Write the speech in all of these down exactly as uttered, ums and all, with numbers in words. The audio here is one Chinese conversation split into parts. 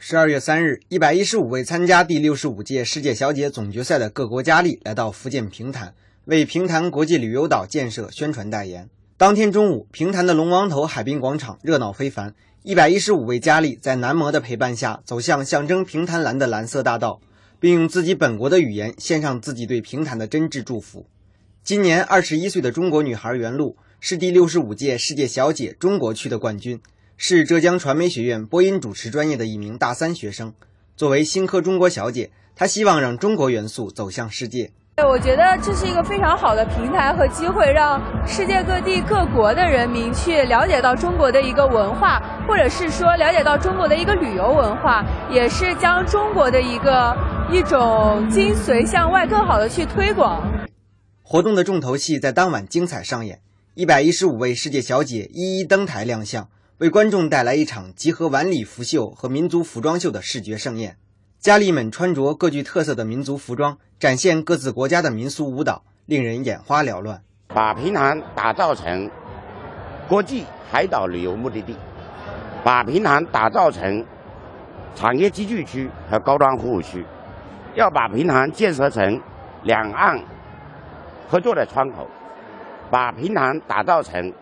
十二月三日，一百一十五位参加第六十五届世界小姐总决赛的各国佳丽来到福建平潭，为平潭国际旅游岛建设宣传代言。当天中午，平潭的龙王头海滨广场热闹非凡，一百一十五位佳丽在男模的陪伴下走向象征平潭蓝的蓝色大道，并用自己本国的语言献上自己对平潭的真挚祝福。今年二十一岁的中国女孩袁璐是第六十五届世界小姐中国区的冠军，是浙江传媒学院播音主持专业的一名大三学生。作为新科中国小姐，她希望让中国元素走向世界。 我觉得这是一个非常好的平台和机会，让世界各地各国的人民去了解到中国的一个文化，或者是说了解到中国的一个旅游文化，也是将中国的一个一种精髓向外更好的去推广。 活动的重头戏在当晚精彩上演，一百一十五位世界小姐一一登台亮相，为观众带来一场集合晚礼服秀和民族服装秀的视觉盛宴。佳丽们穿着各具特色的民族服装，展现各自国家的民俗舞蹈，令人眼花缭乱。 把平潭打造成国际海岛旅游目的地，把平潭打造成产业集聚区和高端服务区，要把平潭建设成两岸合作的窗口，把平潭打造成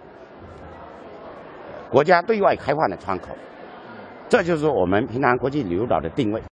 国家对外开放的窗口，这就是我们平潭国际旅游岛的定位。